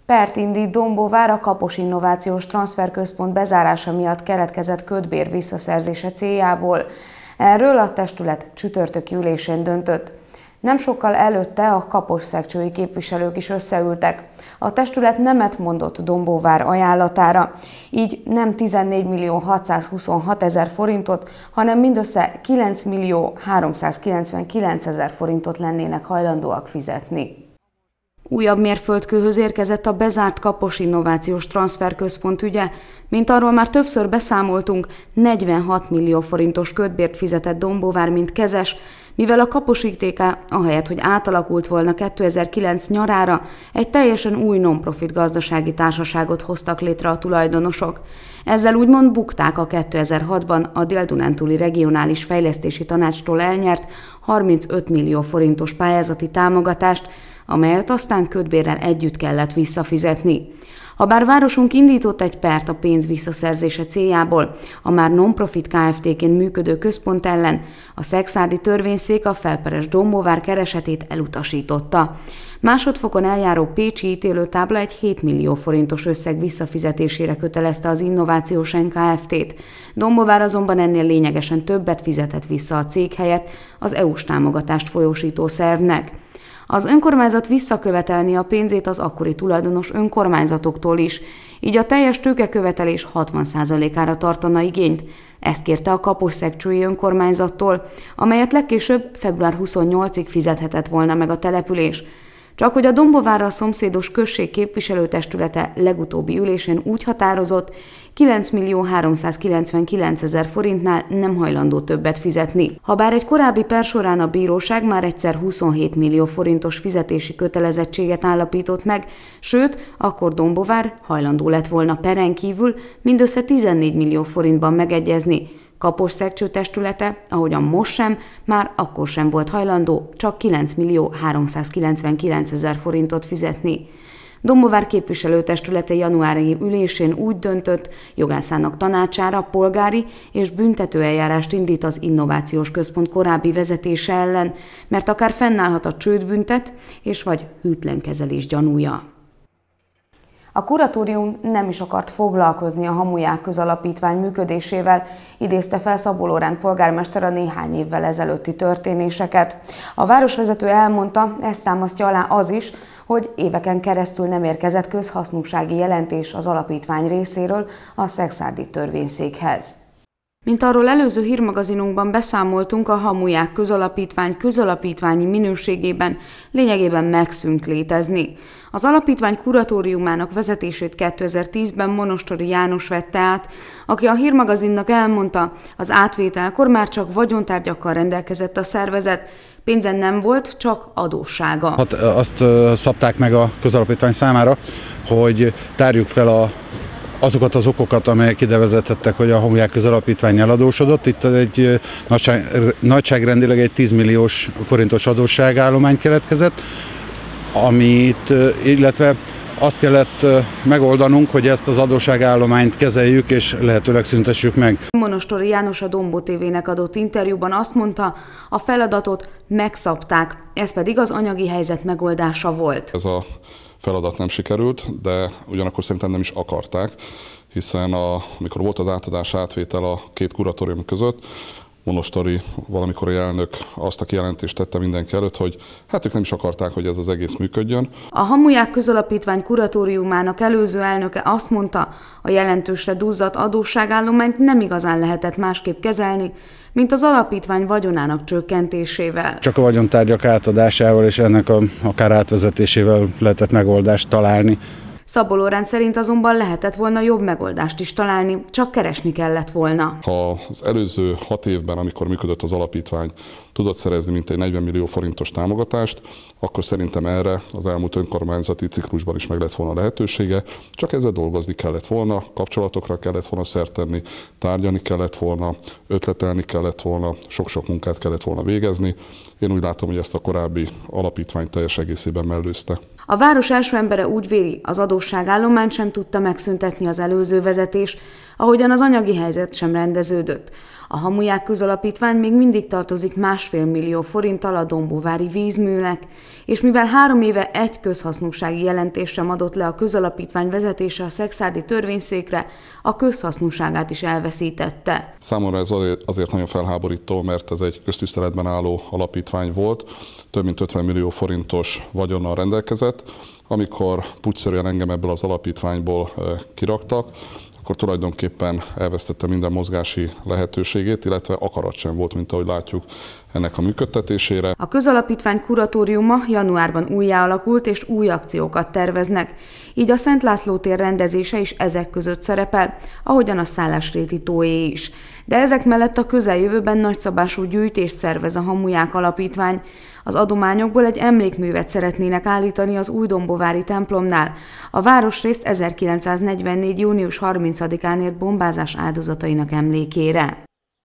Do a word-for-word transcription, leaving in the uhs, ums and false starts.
Pert indít Dombóvár a Kapos Innovációs Transferközpont bezárása miatt keletkezett kötbér visszaszerzése céljából. Erről a testület csütörtöki ülésén döntött. Nem sokkal előtte a kaposszekcsői képviselők is összeültek. A testület nemet mondott Dombóvár ajánlatára, így nem tizennégy millió hatszázhuszonhat ezer forintot, hanem mindössze kilenc millió háromszázkilencvenkilenc ezer forintot lennének hajlandóak fizetni. Újabb mérföldkőhöz érkezett a bezárt Kapos Innovációs Transferközpont ügye. Mint arról már többször beszámoltunk, negyvenhat millió forintos kötbért fizetett Dombóvár, mint kezes, mivel a Kapos i té ká ahelyett, hogy átalakult volna kétezer-kilenc nyarára, egy teljesen új non-profit gazdasági társaságot hoztak létre a tulajdonosok. Ezzel úgymond bukták a kétezer-hatban a Dél-Dunántúli Regionális Fejlesztési Tanácstól elnyert harmincöt millió forintos pályázati támogatást, amelyet aztán kötbérrel együtt kellett visszafizetni. Habár városunk indított egy pert a pénz visszaszerzése céljából, a már non-profit Kft-ként működő központ ellen, a szekszárdi törvényszék a felperes Dombóvár keresetét elutasította. Másodfokon eljáró pécsi ítélőtábla egy hét millió forintos összeg visszafizetésére kötelezte az Innovációs Kft-t. Dombóvár azonban ennél lényegesen többet fizetett vissza a cég helyett az é u-s támogatást folyósító szervnek. Az önkormányzat visszakövetelni a pénzét az akkori tulajdonos önkormányzatoktól is, így a teljes tőkekövetelés hatvan százalékára tartana igényt. Ezt kérte a kaposszekcsői önkormányzattól, amelyet legkésőbb február huszonnyolcadikáig fizethetett volna meg a település. Csak hogy a Dombóvárral szomszédos község képviselőtestülete legutóbbi ülésén úgy határozott, kilenc millió háromszázkilencvenkilenc ezer forintnál nem hajlandó többet fizetni. Habár egy korábbi per során a bíróság már egyszer huszonhét millió forintos fizetési kötelezettséget állapított meg, sőt, akkor Dombóvár hajlandó lett volna peren kívül mindössze tizennégy millió forintban megegyezni. Kaposszekcső testülete, ahogyan most sem, már akkor sem volt hajlandó csak kilenc millió háromszázkilencvenkilenc ezer forintot fizetni. Dombóvár képviselőtestülete januári ülésén úgy döntött, jogászának tanácsára polgári és büntetőeljárást indít az Innovációs Központ korábbi vezetése ellen, mert akár fennállhat a csődbüntet és vagy hűtlen kezelés gyanúja. A kuratórium nem is akart foglalkozni a Hamuják Közalapítvány működésével, idézte fel Szabó Lóránd polgármester a néhány évvel ezelőtti történéseket. A városvezető elmondta, ezt támasztja alá az is, hogy éveken keresztül nem érkezett közhasznúsági jelentés az alapítvány részéről a szekszárdi törvényszékhez. Mint arról előző hírmagazinunkban beszámoltunk, a Hamuják Közalapítvány közalapítványi minőségében lényegében megszűnt létezni. Az alapítvány kuratóriumának vezetését kétezer-tízben Monostori János vette át, aki a hírmagazinnak elmondta, az átvételkor már csak vagyontárgyakkal rendelkezett a szervezet, pénzen nem volt, csak adóssága. Hát azt szabták meg a közalapítvány számára, hogy tárjuk fel a azokat az okokat, amelyek ide vezethettek, hogy a Hamuják Közalapítvány eladósodott. Itt egy nagyság, nagyságrendileg egy tíz milliós forintos adósságállomány keletkezett, amit, illetve azt kellett megoldanunk, hogy ezt az adósságállományt kezeljük és lehetőleg szüntessük meg. Monostori János a Dombó té vének adott interjúban azt mondta, a feladatot megszabták, ez pedig az anyagi helyzet megoldása volt. Ez a feladat nem sikerült, de ugyanakkor szerintem nem is akarták, hiszen a, amikor volt az átadás átvétel a két kuratórium között, Monostori valamikori elnök azt a kijelentést tette mindenki előtt, hogy hát ők nem is akarták, hogy ez az egész működjön. A Hamuják Közalapítvány kuratóriumának előző elnöke azt mondta, a jelentősre duzzadt adósságállományt nem igazán lehetett másképp kezelni, mint az alapítvány vagyonának csökkentésével. Csak a vagyontárgyak átadásával és ennek a, akár átvezetésével lehetett megoldást találni. Szabó Lóránd szerint azonban lehetett volna jobb megoldást is találni, csak keresni kellett volna. Ha az előző hat évben, amikor működött az alapítvány, tudott szerezni mintegy negyven millió forintos támogatást, akkor szerintem erre az elmúlt önkormányzati ciklusban is meg lett volna lehetősége, csak ezzel dolgozni kellett volna, kapcsolatokra kellett volna szert tenni, tárgyalni kellett volna, ötletelni kellett volna, sok-sok munkát kellett volna végezni. Én úgy látom, hogy ezt a korábbi alapítvány teljes egészében mellőzte. A város első embere úgy véli, az adósságállományt sem tudta megszüntetni az előző vezetés, ahogyan az anyagi helyzet sem rendeződött. A Hamuják Közalapítvány még mindig tartozik másfél millió forinttal a dombóvári vízműnek, és mivel három éve egy közhasznúsági jelentést sem adott le a közalapítvány vezetése a szekszárdi törvényszékre, a közhasznúságát is elveszítette. Számomra ez azért nagyon felháborító, mert ez egy köztiszteletben álló alapítvány volt, több mint ötven millió forintos vagyonnal rendelkezett. Amikor pucszerűen engem ebből az alapítványból kiraktak, akkor tulajdonképpen elvesztette minden mozgási lehetőségét, illetve akarat sem volt, mint ahogy látjuk, ennek a működtetésére. A közalapítvány kuratóriuma januárban újjáalakult és új akciókat terveznek, így a Szent László tér rendezése is ezek között szerepel, ahogyan a Szállásréti tóé is. De ezek mellett a közeljövőben nagyszabású gyűjtést szervez a Hamuják Alapítvány. Az adományokból egy emlékművet szeretnének állítani az újdombovári templomnál. A városrészt ezerkilencszáznegyvennégy. június harmincadikán ért bombázás áldozatainak emlékére.